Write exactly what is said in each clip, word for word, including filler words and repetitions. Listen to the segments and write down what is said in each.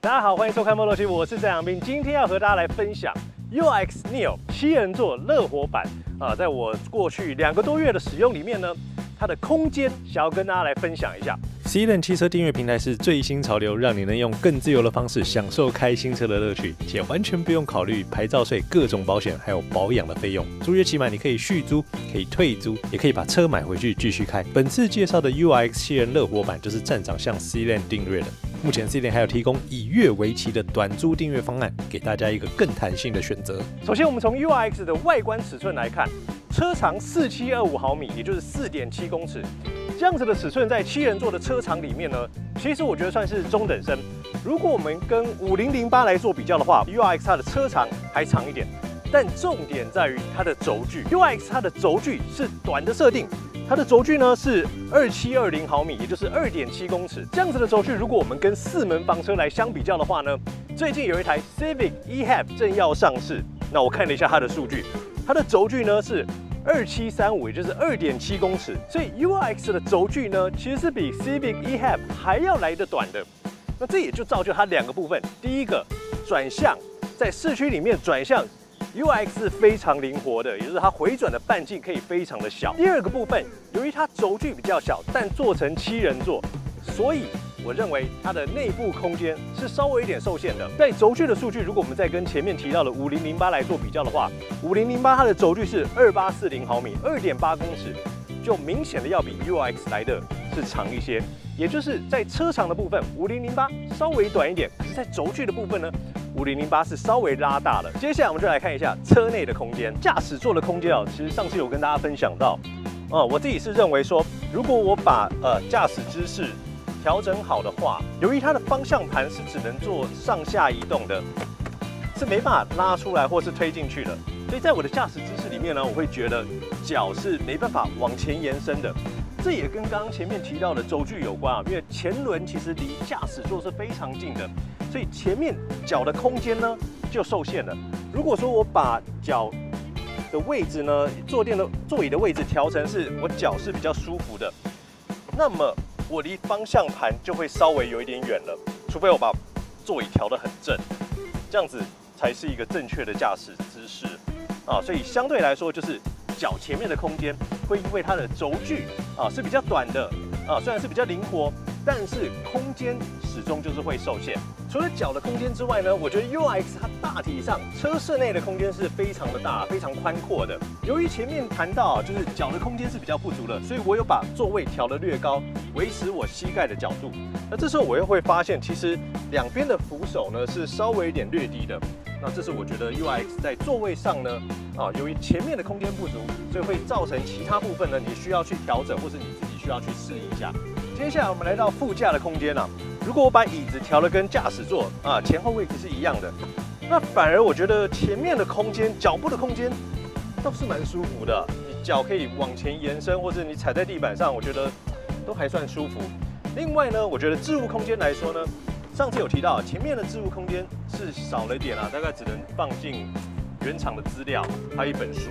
大家好，欢迎收看《Moto 七》，我是郑阳斌。今天要和大家来分享 U X Neo 七人座乐活版啊，在我过去两个多月的使用里面呢，它的空间想要跟大家来分享一下。C Lane 汽车订阅平台是最新潮流，让你能用更自由的方式享受开新车的乐趣，且完全不用考虑牌照税、各种保险还有保养的费用。租约期满，你可以续租，可以退租，也可以把车买回去继续开。本次介绍的 U X 七人乐活版就是站长向 C Lane 订阅的。目前 C Lane 还有提供以月为期的短租订阅方案，给大家一个更弹性的选择。首先，我们从 U X 的外观尺寸来看，车长四七二五毫米，也就是 四点七公尺。这样子的尺寸在七人座的车长里面呢，其实我觉得算是中等深。如果我们跟五零零八来做比较的话 ，U X 它的车长还长一点，但重点在于它的轴距。U X 它的轴距是短的设定，它的轴距呢是二七二零毫米，也就是二点七公尺。这样子的轴距，如果我们跟四门房车来相比较的话呢，最近有一台 Civic E H A V 正要上市，那我看了一下它的数据，它的轴距呢是二七三五，也就是二点七公尺，所以 U X 的轴距呢，其实是比 Civic E H A V 还要来得短的。那这也就造就它两个部分，第一个转向，在市区里面转向 U X 是非常灵活的，也就是它回转的半径可以非常的小。第二个部分，由于它轴距比较小，但做成七人座，所以我认为它的内部空间是稍微有点受限的。在轴距的数据，如果我们再跟前面提到的五零零八来做比较的话，五零零八它的轴距是二八四零毫米，二点八公尺，就明显的要比 U X 来的是长一些。也就是在车长的部分，五零零八稍微短一点，可是在轴距的部分呢，五零零八是稍微拉大了。接下来我们就来看一下车内的空间，驾驶座的空间哦，其实上次有跟大家分享到，哦、嗯，我自己是认为说，如果我把呃驾驶姿势调整好的话，由于它的方向盘是只能做上下移动的，是没办法拉出来或是推进去的，所以在我的驾驶姿势里面呢，我会觉得脚是没办法往前延伸的。这也跟刚刚前面提到的轴距有关啊，因为前轮其实离驾驶座是非常近的，所以前面脚的空间呢就受限了。如果说我把脚的位置呢，坐垫的座椅的位置调成是我脚是比较舒服的，那么我离方向盘就会稍微有一点远了，除非我把座椅调得很正，这样子才是一个正确的驾驶姿势啊。所以相对来说，就是脚前面的空间会因为它的轴距啊是比较短的啊，虽然是比较灵活，但是空间始终就是会受限。除了脚的空间之外呢，我觉得 U X 它大体上车室内的空间是非常的大、非常宽阔的。由于前面谈到啊，就是脚的空间是比较不足的，所以我有把座位调得略高，维持我膝盖的角度。那这时候我又会发现，其实两边的扶手呢是稍微有点略低的。那这是我觉得 U X 在座位上呢，啊，由于前面的空间不足，所以会造成其他部分呢，你需要去调整，或是你自己需要去适应一下。接下来我们来到副驾的空间啊，如果我把椅子调得跟驾驶座啊前后位置是一样的，那反而我觉得前面的空间、脚部的空间倒是蛮舒服的，你脚可以往前延伸，或者你踩在地板上，我觉得都还算舒服。另外呢，我觉得置物空间来说呢，上次有提到前面的置物空间是少了一点啊，大概只能放进原厂的资料，还有一本书，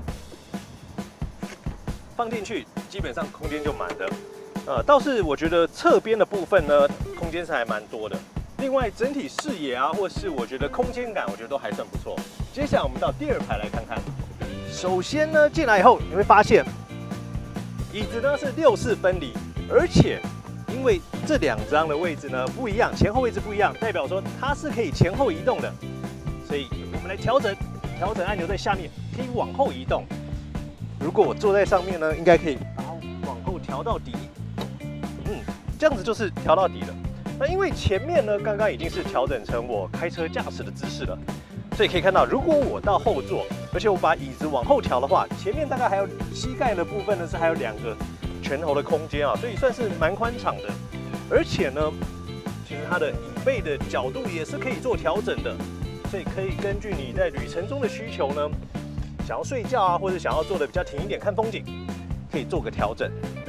放进去基本上空间就满了。呃，倒是我觉得侧边的部分呢，空间是还蛮多的。另外整体视野啊，或是我觉得空间感，我觉得都还算不错。接下来我们到第二排来看看。首先呢，进来以后你会发现，椅子呢是六四分离，而且因为这两张的位置呢不一样，前后位置不一样，代表说它是可以前后移动的。所以我们来调整，调整按钮在下面可以往后移动。如果我坐在上面呢，应该可以把它往后调到底。嗯，这样子就是调到底了。那因为前面呢，刚刚已经是调整成我开车驾驶的姿势了，所以可以看到，如果我到后座，而且我把椅子往后调的话，前面大概还有膝盖的部分呢是还有两个拳头的空间啊，所以算是蛮宽敞的。而且呢，其实它的椅背的角度也是可以做调整的，所以可以根据你在旅程中的需求呢，想要睡觉啊，或者想要坐的比较挺一点看风景，可以做个调整。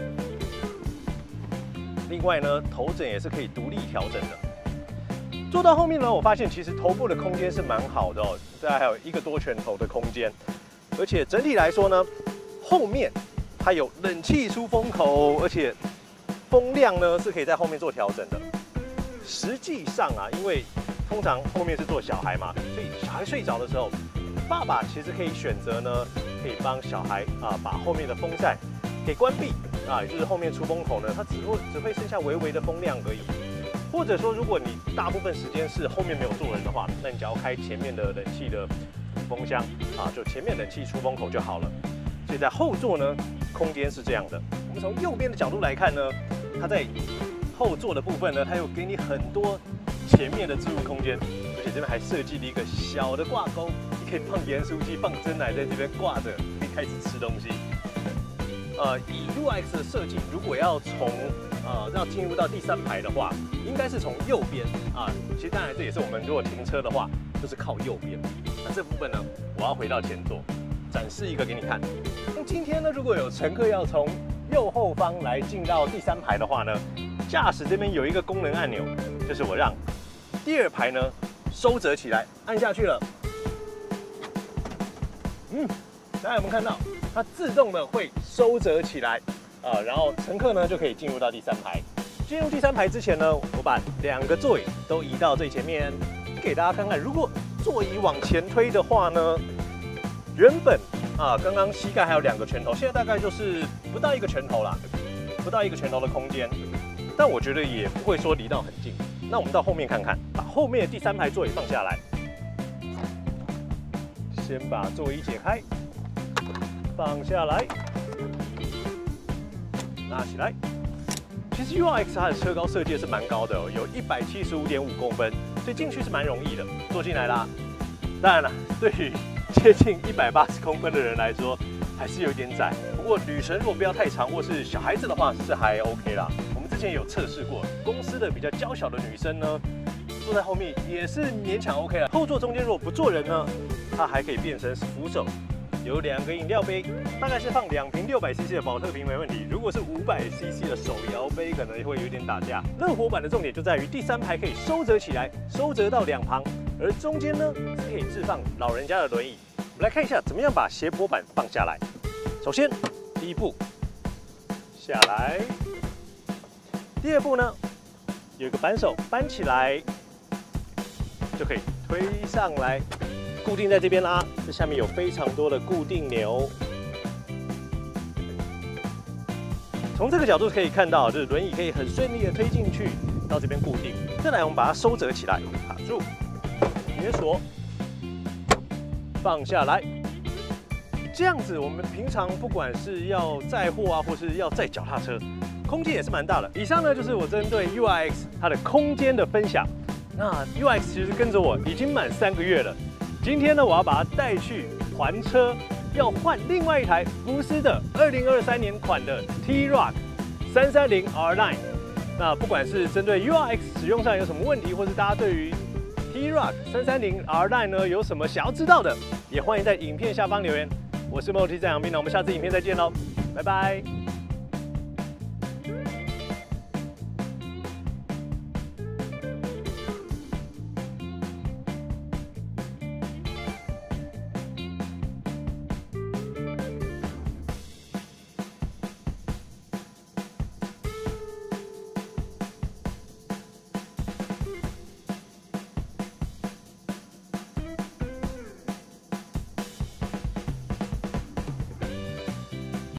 另外呢，头枕也是可以独立调整的。坐到后面呢，我发现其实头部的空间是蛮好的哦，大概还有一个多拳头的空间，而且整体来说呢，后面它有冷气出风口，而且风量呢是可以在后面做调整的。 实际上啊，因为通常后面是坐小孩嘛，所以小孩睡着的时候，爸爸其实可以选择呢，可以帮小孩啊把后面的风扇给关闭啊，也就是后面出风口呢，它只会只会剩下微微的风量而已。或者说，如果你大部分时间是后面没有坐人的话，那你只要开前面的冷气的风箱啊，就前面冷气出风口就好了。所以在后座呢，空间是这样的。我们从右边的角度来看呢，它在后座的部分呢，它有给你很多前面的置物空间，而且这边还设计了一个小的挂钩，你可以放盐酥鸡、放蒸奶在这边挂着，可以开始吃东西。呃，以 U X 的设计，如果要从呃要进入到第三排的话，应该是从右边啊。其实当然这也是我们如果停车的话，就是靠右边。那这部分呢，我要回到前座，展示一个给你看。那今天呢，如果有乘客要从右后方来进到第三排的话呢，驾驶这边有一个功能按钮，就是我让第二排呢收折起来，按下去了。嗯，大家有没有看到？它自动的会收折起来，啊，然后乘客呢就可以进入到第三排。进入第三排之前呢，我把两个座椅都移到最前面，给大家看看。如果座椅往前推的话呢，原本啊刚刚膝盖还有两个拳头，现在大概就是不到一个拳头啦，不到一个拳头的空间。但我觉得也不会说离到很近。那我们到后面看看，把后面的第三排座椅放下来，先把座椅解开。放下来，拿起来。其实 U X 它的车高设计是蛮高的哦，有一百七十五点五公分，所以进去是蛮容易的。坐进来啦。当然了，对于接近一百八十公分的人来说，还是有点窄。不过旅程如果不要太长，或是小孩子的话，是还 OK 啦。我们之前有测试过，公司的比较娇小的女生呢，坐在后面也是勉强 OK 了。后座中间如果不坐人呢，它还可以变成是扶手。有两个饮料杯，大概是放两瓶六百 C C 的保特瓶没问题。如果是五百 C C 的手摇杯，可能会有点打架。乐活版的重点就在于第三排可以收折起来，收折到两旁，而中间呢是可以置放老人家的轮椅。我们来看一下怎么样把斜坡板放下来。首先，第一步下来，第二步呢有一个扳手扳起来，就可以推上来。固定在这边啦，这下面有非常多的固定钮。从这个角度可以看到，就是轮椅可以很顺利的推进去，到这边固定。再来，我们把它收折起来，卡住，解锁，放下来。这样子，我们平常不管是要载货啊，或是要载脚踏车，空间也是蛮大的。以上呢，就是我针对 U I X 它的空间的分享。那 U I X 其实跟着我已经满三个月了。今天呢，我要把它带去还车，要换另外一台福斯的二零二三年款的 T-Roc 三三零 R 九。那不管是针对 U I X 使用上有什么问题，或是大家对于 T-Roc 三三零 R 九呢有什么想要知道的，也欢迎在影片下方留言。我是 Moti 在阳斌，那我们下次影片再见喽，拜拜。